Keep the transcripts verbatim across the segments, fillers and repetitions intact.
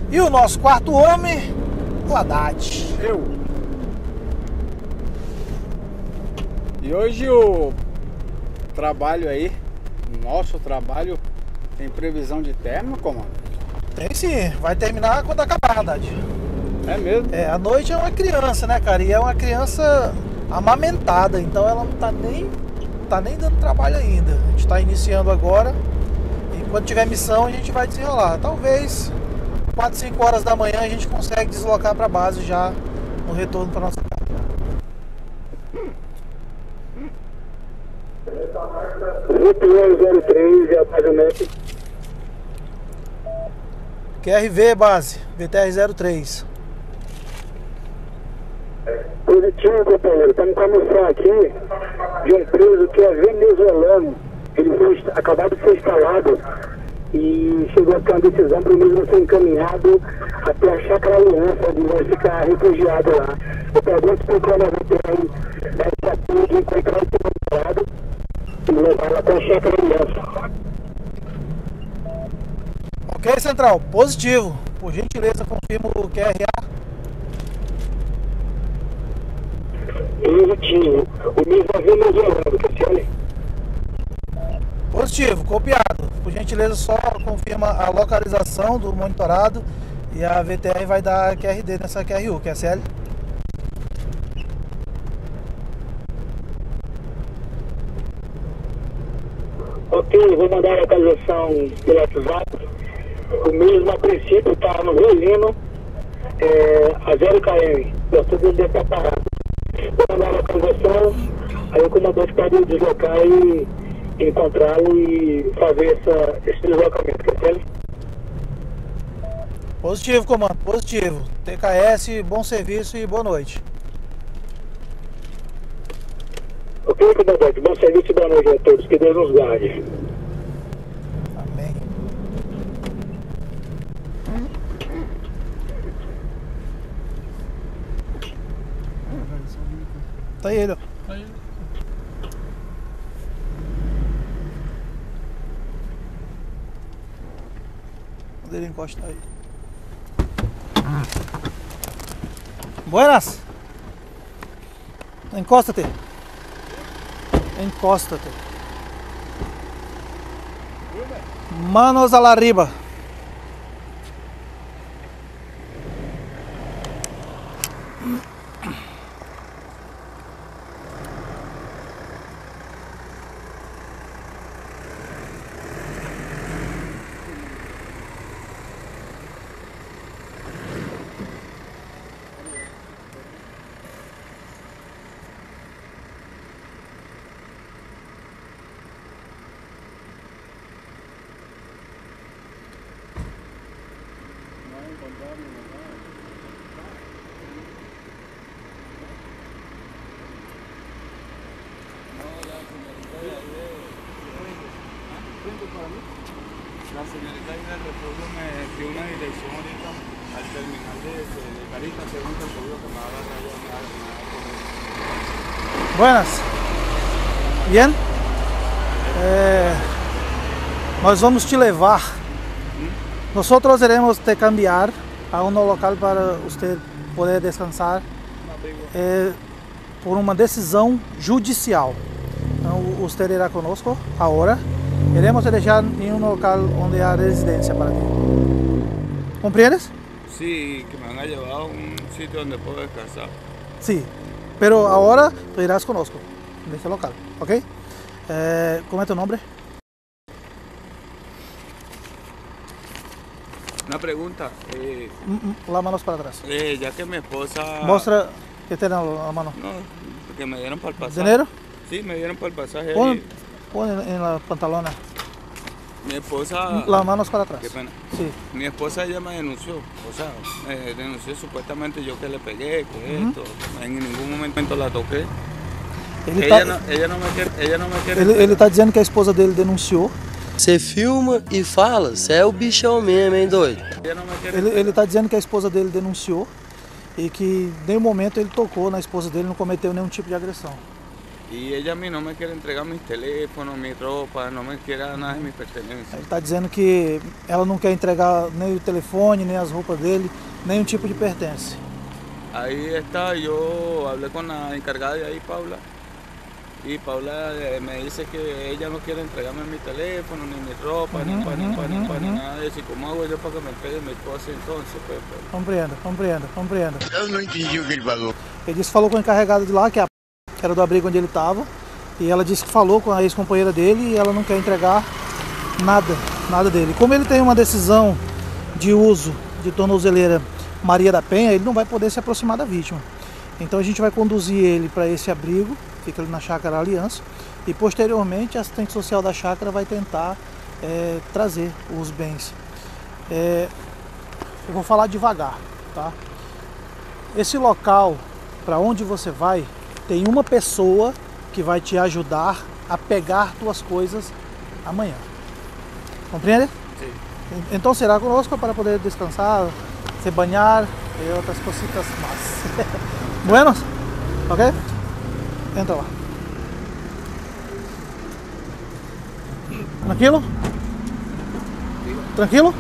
E o nosso quarto homem, o Haddad. Eu. E hoje o trabalho aí, nosso trabalho, tem previsão de término, comando? Tem sim, vai terminar quando acabar, Haddad. É mesmo? É, a noite é uma criança, né, cara? E é uma criança amamentada, então ela não tá nem, tá nem dando trabalho ainda. A gente tá iniciando agora e quando tiver missão a gente vai desenrolar. Talvez quatro, cinco horas da manhã a gente consegue deslocar pra base já no retorno pra nossa casa. V T R zero três é apartamento. Q R V, base, V T R zero três. Positivo, companheiro. Estamos com a missão aqui de um preso que é venezuelano. Ele foi acabado de ser instalado e chegou a ter uma decisão para o mesmo ser encaminhado até a Chácara Aliança, onde vai ficar refugiado lá. Eu pergunto para o coronel V T R dessa turma de encontrar esse namorado e levar até a Chácara Aliança. Ok, Central, positivo. Por gentileza, confirma o Q R A. Positivo. O mesmo é venezuelano, Cassiane. Positivo, copiado. Por gentileza, só confirma a localização do monitorado e a V T R vai dar Q R D nessa Q R U, Q S L. Ok, vou mandar a localização pelo WhatsApp. O mesmo, a princípio, está no Violino, é, a zero quilômetros. Eu estou dentro dessa parada. Vou mandar a localização, aí o comandante pode deslocar e encontrá-lo e fazer essa, esse deslocamento. Quer Positivo, comando, positivo. T K S, bom serviço e boa noite. Ok, comandante, bom serviço e boa noite a todos. Que Deus nos guarde. Amém. Tá aí ele, ó. Tá aí. Onde ele encosta aí. Buenas. Encosta-te. Encosta-te. Manos a la arriba. La señorita ahí del refugio me dio una dirección ahorita al terminal de, de, de Carita, según el seguro que me va a dar allá, me va a dar. Buenas. Bien? É, nós vamos te levar. Nós iremos te cambiar a um local para você poder descansar é, por uma decisão judicial. Então, você irá conosco agora. Iremos te deixar em um local onde há residência para ti. ¿Compreendes? Sí, que me han llevado a un sitio donde puedo descansar. Sí, pero ahora tú irás conosco en este local, ¿ok? Eh, ¿Cómo es tu nombre? Una pregunta, eh, Las manos para atrás. eh, ya que mi esposa... Mostra que tiene la mano. No, que me dieron para el pasaje. ¿Dinero? Sí, me dieron para el pasaje. Pon, ahí. pon en, en la pantalona. Mi esposa... Las manos para atrás. Qué pena. Sí. Mi esposa ella me denunció, o sea, me denunció supuestamente yo que le pegué, que Uhum. esto, en ningún momento la toqué. Ele Ella, tá, no, ella, no me quiere, ella no me quiere... ele, ele tá dizendo que a esposa dele denunciou. Você filma e fala, você é o bichão mesmo, hein, doido? Ella no me quiere... Ele, ele tá dizendo que a esposa dele denunciou e que em nenhum momento ele tocou na esposa dele, não cometeu nenhum tipo de agressão. Y ella a mí no me quiere entregar mis teléfonos, mi ropa, no me quiere dar nada de mis pertenencias. Ele está dizendo que ela não quer entregar nem o telefone, nem as roupas dele, nenhum tipo de pertence. Ahí está, yo hablé con la encargada de ahí, Paula, y Paula eh, me dice que ella no quiere entregarme mi teléfono, ni mi ropa, ni pan, ni pan, ni pan, ni nada de eso. ¿Y cómo hago yo para que me entreguen mis cosas entonces? Pues, pues? Compreendo, compreendo, compreendo. Eu não entendi o que ele falou. Ele disse que falou com a encarregada de lá, que é a que era do abrigo onde ele estava, e ela disse que falou com a ex-companheira dele e ela não quer entregar nada, nada dele. Como ele tem uma decisão de uso de tornozeleira Maria da Penha, ele não vai poder se aproximar da vítima. Então a gente vai conduzir ele para esse abrigo, fica ali na Chácara Aliança, e posteriormente a assistente social da chácara vai tentar é, trazer os bens. É, eu vou falar devagar, tá? Esse local para onde você vai, tem uma pessoa que vai te ajudar a pegar tuas coisas amanhã. Compreende? Sim. Então será conosco para poder descansar, se banhar e outras cositas mais. Buenos? Ok? Entra lá. Tranquilo? Tranquilo?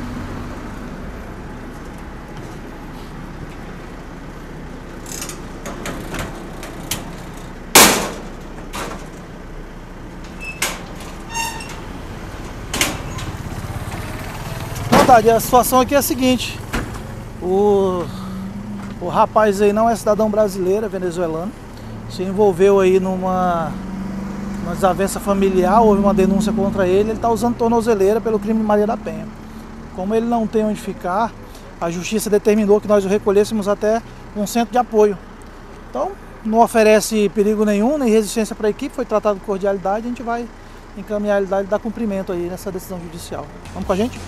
A situação aqui é a seguinte: o, o rapaz aí não é cidadão brasileiro, é venezuelano, se envolveu aí numa, numa desavença familiar, houve uma denúncia contra ele, ele está usando tornozeleira pelo crime de Maria da Penha. Como ele não tem onde ficar, a justiça determinou que nós o recolhêssemos até um centro de apoio. Então não oferece perigo nenhum, nem resistência para a equipe, foi tratado com cordialidade, a gente vai encaminhar ele e dar cumprimento aí nessa decisão judicial. Vamos com a gente?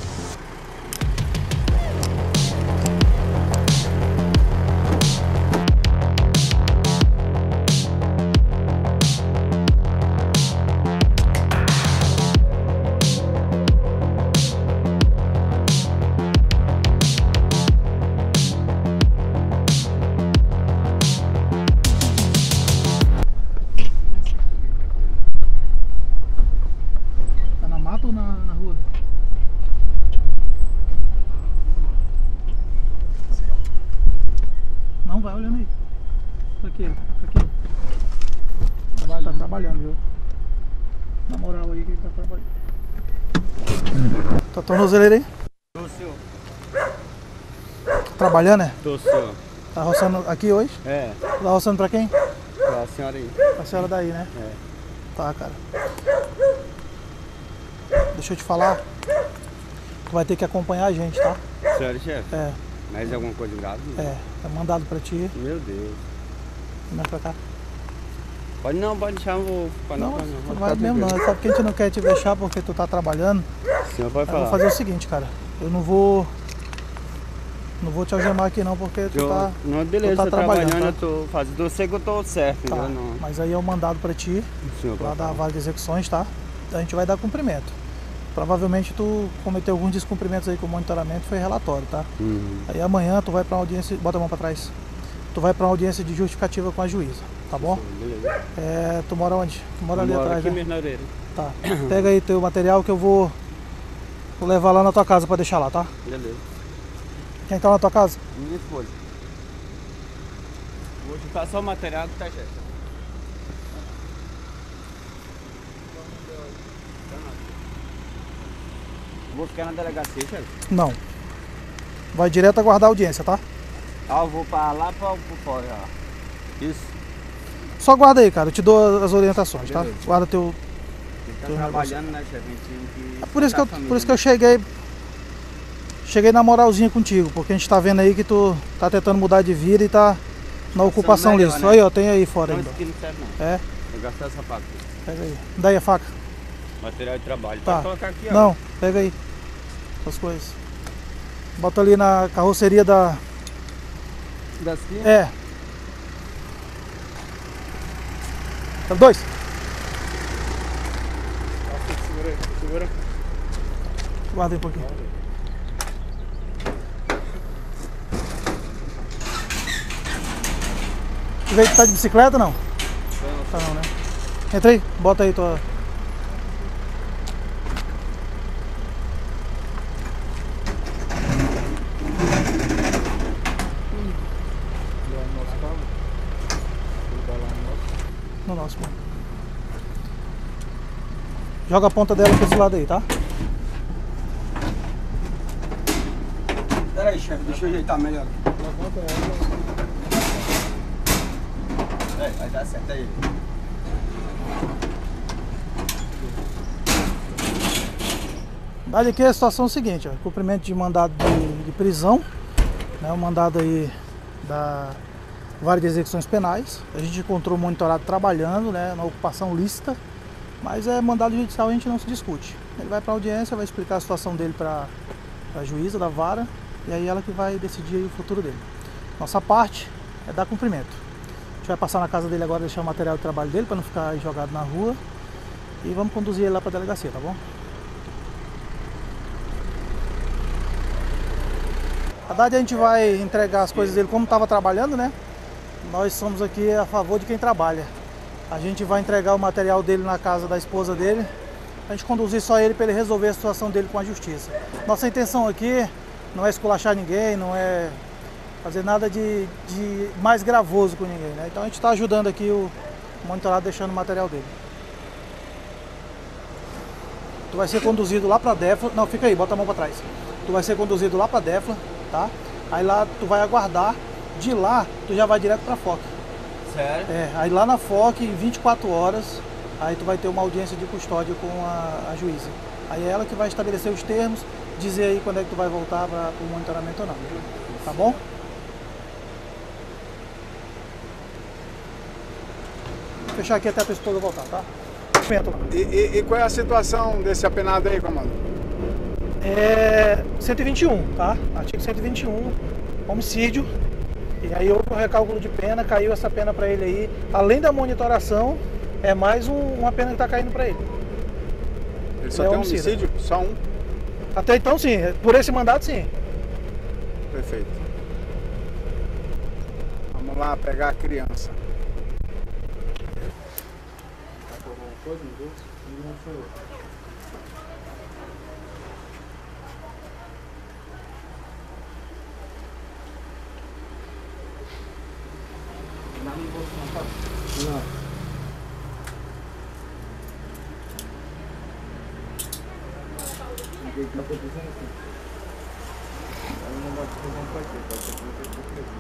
Ou na, na rua? Não, vai olhando aí. Pra quê? Pra quê? Trabalhando. Tá trabalhando, viu? Na moral aí que ele tá trabalhando. Tá tornozeleira aí? Tô, senhor. Tá trabalhando, é? Tô, senhor. Tá roçando aqui hoje? É, Tá roçando pra quem? pra a senhora aí. Pra senhora daí, né? É. Tá, cara. Deixa eu te falar, tu vai ter que acompanhar a gente, tá? Senhora, chefe? É, Mais alguma coisa grave? é, é mandado pra ti. Meu Deus. Vem pra cá. Pode não, pode deixar, eu vou ficar Não, não, tu não. vai mesmo não, sabe que a gente não quer te deixar porque tu tá trabalhando. O senhor pode Eu vou falar. fazer o seguinte, cara, eu não vou, não vou te algemar aqui não porque tu Eu, tá, não, beleza, tu tá tô trabalhando, trabalhando, tá? eu tô fazendo. Eu sei que eu tô certo, Tá, eu não. mas aí é o mandado pra ti, O senhor lá pode da falar. Vale de Execuções, tá? A gente vai dar cumprimento. Provavelmente tu cometeu alguns descumprimentos aí com o monitoramento, foi relatório, tá? Uhum. Aí amanhã tu vai pra uma audiência, bota a mão pra trás. Tu vai pra uma audiência de justificativa com a juíza, tá bom? Beleza. É, tu mora onde? Tu mora ali Eu moro atrás, aqui né? mesmo na orelha. Tá. Pega aí teu material que eu vou, vou levar lá na tua casa pra deixar lá, tá? Beleza. Quem tá na tua casa? Minha esposa. Vou juntar só o material que tá chefe. Vou ficar na delegacia, chefe? Não. Vai direto aguardar a audiência, tá? Ah, eu vou pra lá pra, pra fora já. Isso. Só guarda aí, cara. Eu te dou as orientações, tá? Beleza. Guarda teu... Tem que Tô estar trabalhando, né, chefe? A gente tem que. É por isso que eu, sustentar a por isso que eu família, cheguei... Cheguei na moralzinha contigo, porque a gente tá vendo aí que tu tá tentando mudar de vida e tá na ocupação melhor, lista. né? Aí, ó, tem aí né? fora Não, ainda. isso aqui não serve não. É, Vou gastar essa faca. pega aí. Daí a faca. Material de trabalho. Tá. Pode colocar aqui, ó. Não, pega aí. As coisas. Bota ali na carroceria da... Daqui? É. Tá dois? Segura aí, segura. Guarda aí um pouquinho. Tu veio que tá de bicicleta ou não? Tá não, né? Entra aí, bota aí tua... No nosso, mano. Joga a ponta dela pra esse lado aí, tá? Pera aí, chefe, deixa eu ajeitar melhor. É, vai dar certo aí. Verdade aqui é a situação seguinte, ó, cumprimento de mandado de, de prisão, né, o mandado aí da Vara de Execuções Penais. A gente encontrou o monitorado trabalhando, né, na ocupação lícita, mas é mandado judicial, a gente não se discute. Ele vai para a audiência, vai explicar a situação dele para a juíza da vara, e aí ela que vai decidir aí o futuro dele. Nossa parte é dar cumprimento. A gente vai passar na casa dele agora, deixar o material de trabalho dele para não ficar jogado na rua, e vamos conduzir ele lá para a delegacia, tá bom? Na verdade, a gente vai entregar as coisas dele como estava trabalhando, né? Nós somos aqui a favor de quem trabalha. A gente vai entregar o material dele na casa da esposa dele, a gente conduzir só ele para ele resolver a situação dele com a justiça. Nossa intenção aqui não é esculachar ninguém, não é fazer nada de, de mais gravoso com ninguém, né? Então a gente está ajudando aqui o monitorado, deixando o material dele. Tu vai ser conduzido lá para a Defla. Não, fica aí, bota a mão para trás. Tu vai ser conduzido lá para a Defla, tá? Aí lá tu vai aguardar. De lá, tu já vai direto pra F O C. Sério? É, aí lá na F O C, em vinte e quatro horas, aí tu vai ter uma audiência de custódia com a, a juíza. Aí é ela que vai estabelecer os termos, dizer aí quando é que tu vai voltar para o monitoramento ou não. Tá bom? Vou fechar aqui até a pessoa voltar, tá? E, e, e qual é a situação desse apenado aí, comando? É cento e vinte e um, tá? Artigo cento e vinte e um, homicídio. E aí houve um recálculo de pena, caiu essa pena para ele aí. Além da monitoração, é mais um, uma pena que está caindo para ele. Ele só ele tem é homicídio? Só um? Até então sim, por esse mandado sim. Perfeito. Vamos lá pegar a criança. Não. O que tá acontecendo aqui? Aí não vai fazer um paquete, vai ter que ter que ter.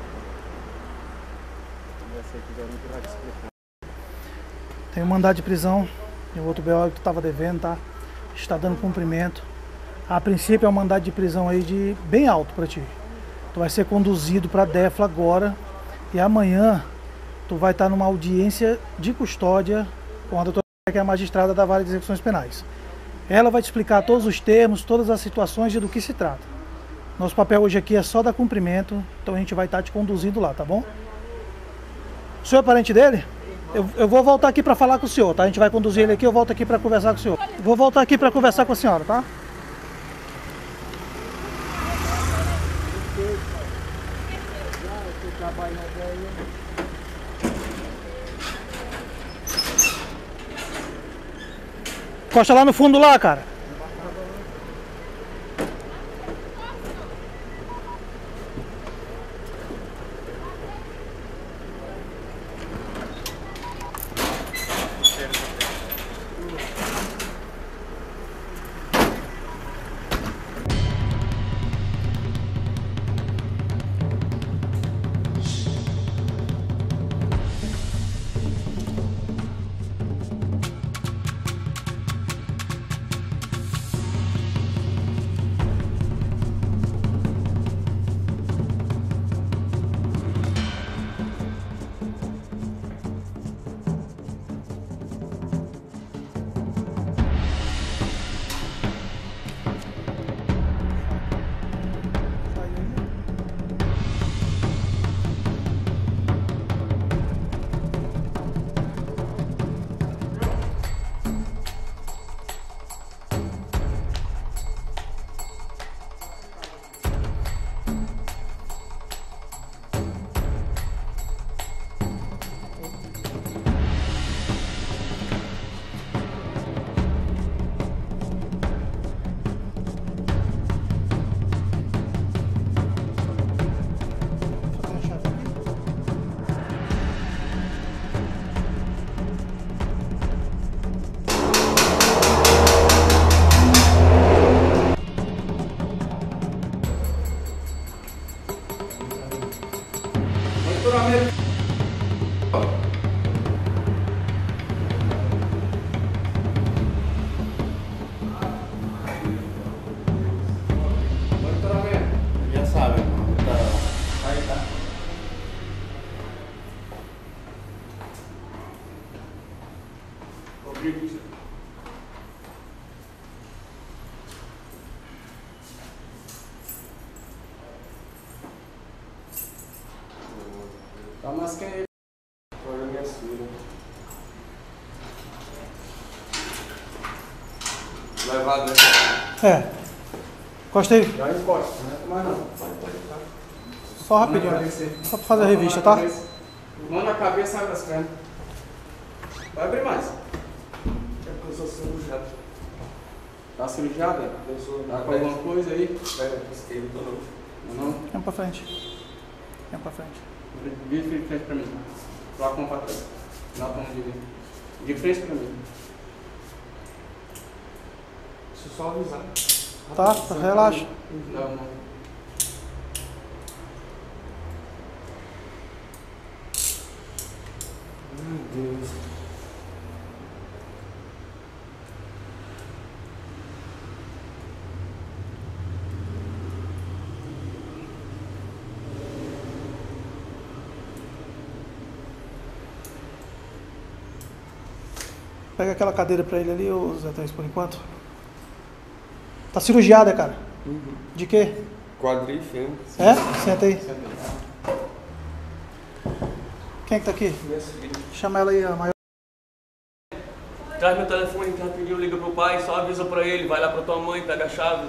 Essa aqui já não vai te explicar. Tem um mandado de prisão e o outro B O que tu estava devendo, tá? Está dando cumprimento. A princípio é um mandado de prisão aí de bem alto para ti. Tu vai ser conduzido para a Defla agora e amanhã tu vai estar numa audiência de custódia com a doutora, que é a magistrada da Vara de Execuções Penais. Ela vai te explicar todos os termos, todas as situações de do que se trata. Nosso papel hoje aqui é só dar cumprimento, então a gente vai estar te conduzindo lá, tá bom? O senhor é parente dele? Eu, eu vou voltar aqui para falar com o senhor, tá? A gente vai conduzir ele aqui, eu volto aqui para conversar com o senhor. Vou voltar aqui para conversar com a senhora, tá? Encosta lá no fundo lá, cara. Já sabe, tá. Aí tá. Tá, mas quem é? Olha minha filha. Levado, né? É. Encosta aí. Já encosta, não é tomar não. Só rapidinho. Só pra fazer a revista, tá? Mão na cabeça, abre as pernas. Vai abrir mais. É porque eu sou cirurgiado. Tá cirurgiada? Eu sou. Tá com alguma coisa aí? É, esquerdo, tô não. Não? Vem pra frente. Vem pra frente. Vira de frente pra mim. Coloca a mão pra trás. Dá pra mão direita. De frente pra mim. Deixa eu só avisar. Tá, tá, relaxa. Não, não. Meu Deus. Pega aquela cadeira pra ele ali, ô Zé Thaís, por enquanto. Tá cirurgiada, cara. Uhum. De quê? Quadril e fêmur. É? Senta aí. Quem é que tá aqui? Minha filha. Chama ela aí, a maior. Traz meu telefone, já pediu, liga pro pai, só avisa pra ele, vai lá pra tua mãe, pega a chave.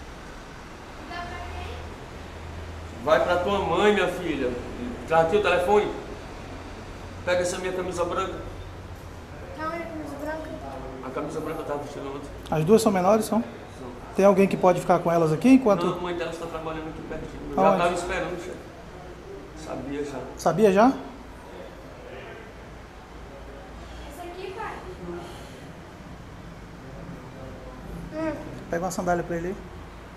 Vai pra tua mãe, minha filha. Traz aqui o telefone. Pega essa minha camisa branca. Não, é camisa branca. A camisa branca eu tava vestindo ontem. As duas são menores, são? Tem alguém que pode ficar com elas aqui enquanto... Não, a mãe dela está trabalhando aqui pertinho. Eu já Aonde? tava esperando, chefe. Sabia já. Sabia já? Essa aqui, pai. Pega uma sandália pra ele aí.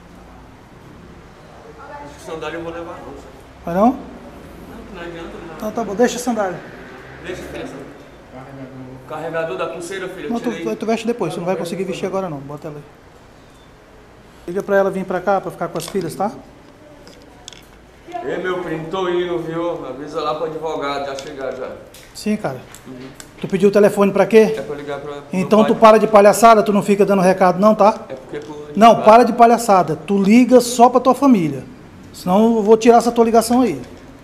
Acho que sandália eu vou levar não, chefe. Vai não? Não, não adianta não. Então tá bom, deixa a sandália. Deixa, filha. Carregador da pulseira, filha. Não, tu, tirei. tu veste depois, tu não vai conseguir vestir agora não. Bota ela aí. Liga pra ela vir pra cá, pra ficar com as filhas, tá? Ei, meu primo, tô indo, viu? Avisa lá pro advogado, já chegar já. Sim, cara. Uhum. Tu pediu o telefone pra quê? É pra ligar pra... Então tu para de palhaçada, tu não fica dando recado não, tá? É porque... Pro... Não, para de palhaçada. Tu liga só pra tua família. Senão eu vou tirar essa tua ligação aí.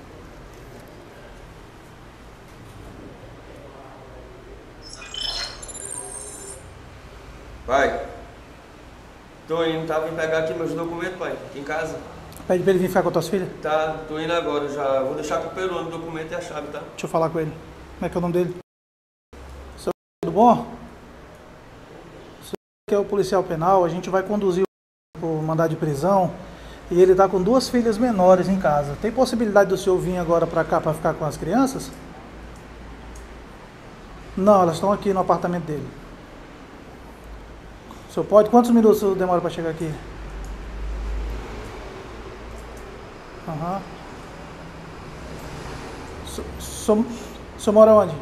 Pai, tô indo, tá? Vim pegar aqui meus documentos, pai, aqui em casa. Pede pra ele vir ficar com as tuas filhas? Tá, tô indo agora já. Vou deixar com o peruano o documento e a chave, tá? Deixa eu falar com ele. Como é que é o nome dele? Seu tudo bom? Seu que é o policial penal, a gente vai conduzir o por mandado de prisão e ele tá com duas filhas menores em casa. Tem possibilidade do senhor vir agora pra cá pra ficar com as crianças? Não, elas estão aqui no apartamento dele. O senhor pode? Quantos minutos demora para chegar aqui? Aham. Uhum. O senhor mora onde?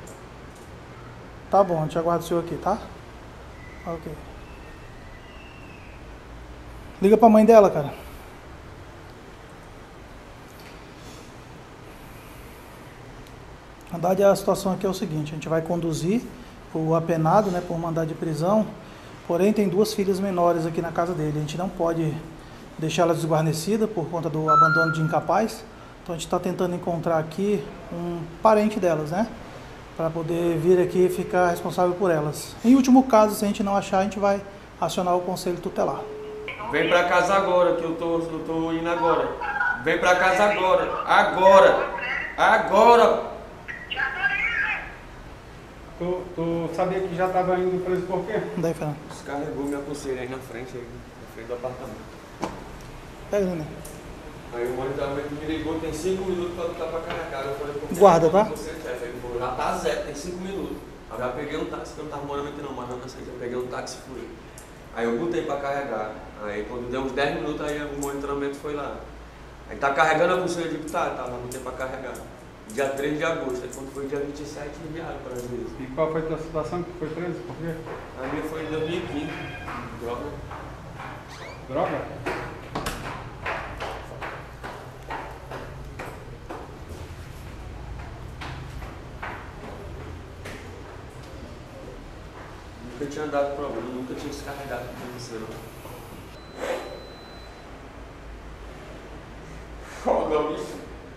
Tá bom, a gente aguarda o senhor aqui, tá? Ok. Liga pra mãe dela, cara. Na verdade, a situação aqui é o seguinte, a gente vai conduzir o apenado, né, por mandado de prisão. Porém, tem duas filhas menores aqui na casa dele. A gente não pode deixá-las desguarnecidas por conta do abandono de incapaz. Então, a gente está tentando encontrar aqui um parente delas, né? Para poder vir aqui e ficar responsável por elas. Em último caso, se a gente não achar, a gente vai acionar o conselho tutelar. Vem pra casa agora, que eu tô, eu tô indo agora. Vem pra casa agora. Agora. Agora. Tu, tu sabia que já estava indo preso por quê? Daí, Fernando. Descarregou minha pulseira aí na frente, aí, na frente do apartamento. Pega, né? Aí o monitoramento me ligou, tem cinco minutos pra botar pra carregar. Eu falei, por que Guarda, tá? você, chefe? Ele falou, já tá zero, tem cinco minutos. Aí eu já peguei um táxi, que eu não tava morando aqui não, mas não sei, já peguei um táxi e fui. Aí eu botei pra carregar. Aí quando deu uns dez minutos, aí o monitoramento foi lá. Aí tá carregando a pulseira, eu digo, tá, tá, mas botei pra carregar. dia três de agosto. Aí quando foi dia vinte e sete, enviaram para Juíza. E qual foi a tua situação que foi preso? Por quê? A minha foi em dois mil e quinze. Droga. Droga? Nunca tinha dado problema, nunca tinha descarregado com você, não. Olha isso.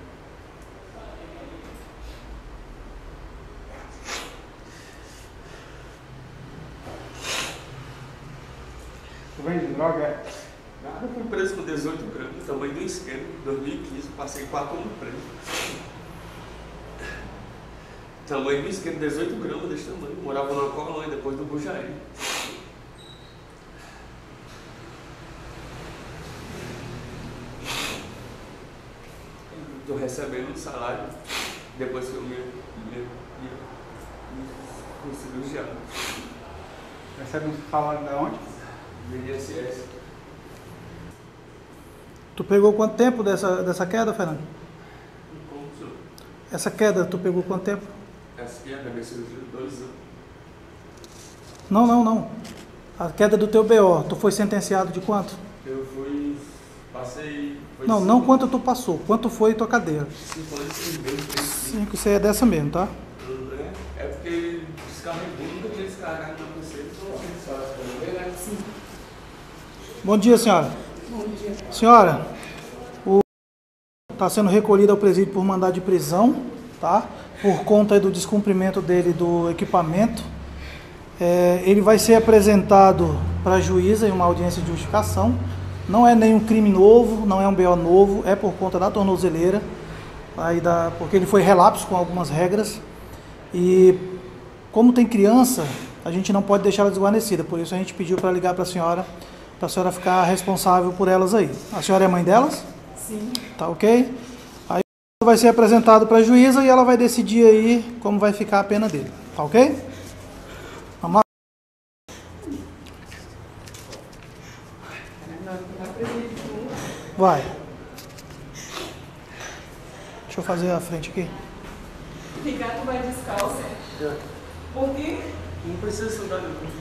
Tu vende droga, é? Nada, fui preso com dezoito gramas, tamanho do isqueiro, em dois mil e quinze, passei quatro anos preso. Tamanho do isqueiro, dezoito gramas desse tamanho, morava numa colônia depois do Bujaí. Estou recebendo um salário depois que eu me, me, me, me cirurgiano. Recebe um salário de onde? Do I N S S. Tu pegou quanto tempo dessa, dessa queda, Fernando? Como, senhor? Essa queda, tu pegou quanto tempo? Essa aqui é a minha cirurgia de dois anos. Não, não, não. A queda do teu B O, tu foi sentenciado de quanto? Eu fui, passei... Foi Não, cinco, não quanto tu passou, quanto foi tua cadeira. Cinco anos sem bem, três, cinco. Cinco, isso aí é dessa mesmo, tá? É, é porque descarregou, nunca tinha descarregado na pulseira. Sim. Bom dia, senhora. Bom dia. Senhora, o está sendo recolhido ao presídio por mandado de prisão, tá? Por conta do descumprimento dele do equipamento. É, ele vai ser apresentado para a juíza em uma audiência de justificação. Não é nenhum crime novo, não é um B O novo, é por conta da tornozeleira, aí da, porque ele foi relapso com algumas regras. E como tem criança, a gente não pode deixar ela desguarnecida, por isso a gente pediu para ligar para a senhora, para a senhora ficar responsável por elas aí. A senhora é mãe delas? Sim. Tá ok? Aí vai ser apresentado para a juíza e ela vai decidir aí como vai ficar a pena dele. Tá ok? Vamos lá. Vai. Deixa eu fazer a frente aqui. Ricardo vai descalço. Por quê? Não precisa andar nenhum.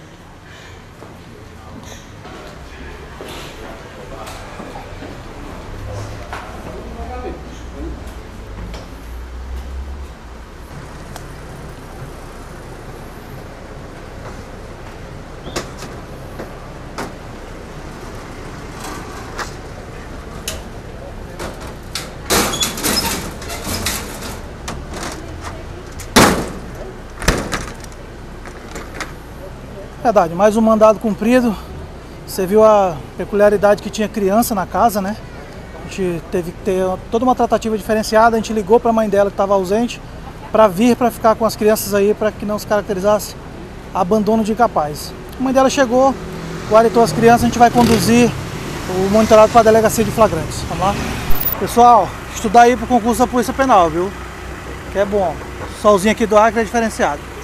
Verdade, mais um mandado cumprido. Você viu a peculiaridade que tinha criança na casa, né? A gente teve que ter toda uma tratativa diferenciada. A gente ligou para a mãe dela que estava ausente para vir para ficar com as crianças aí, para que não se caracterizasse abandono de incapaz. A mãe dela chegou, guardou as crianças, a gente vai conduzir o monitorado para a delegacia de flagrantes. Vamos lá? Pessoal, estudar aí para o concurso da Polícia Penal, viu? Que é bom. Solzinho aqui do Acre é diferenciado.